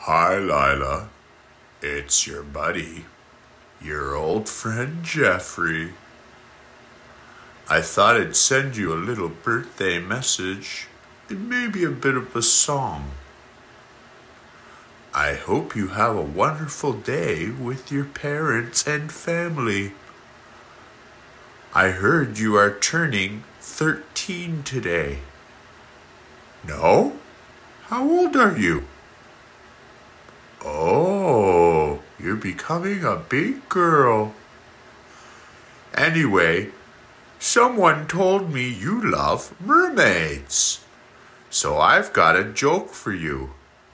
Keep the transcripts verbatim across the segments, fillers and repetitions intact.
Hi, Lila. It's your buddy, your old friend Jeffrey. I thought I'd send you a little birthday message and maybe a bit of a song. I hope you have a wonderful day with your parents and family. I heard you are turning thirteen today. No? How old are you? Oh, you're becoming a big girl. Anyway, someone told me you love mermaids. So I've got a joke for you.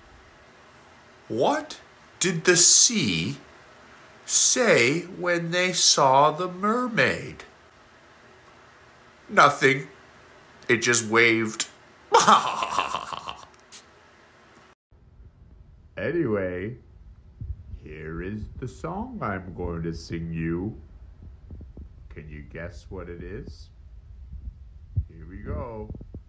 What did the sea say when they saw the mermaid? Nothing. It just waved. Anyway, here is the song I'm going to sing you. Can you guess what it is? Here we go.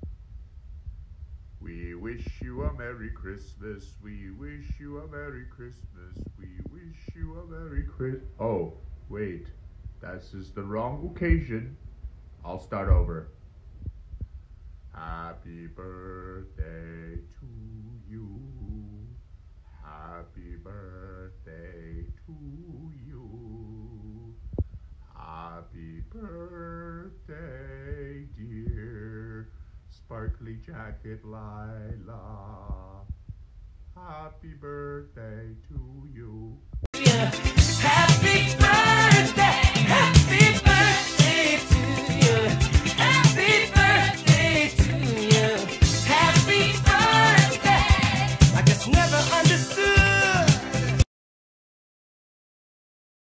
We wish you a Merry Christmas. We wish you a Merry Christmas. We wish you a Merry Christmas. Oh, wait. This is the wrong occasion. I'll start over. Happy birthday to you. Happy birthday to you. Happy birthday, dear Sparkly Jacket Lila. Happy birthday to you. Yeah. Happy birthday, happy birthday to you. Happy birthday to you. Happy birthday. I just never understood.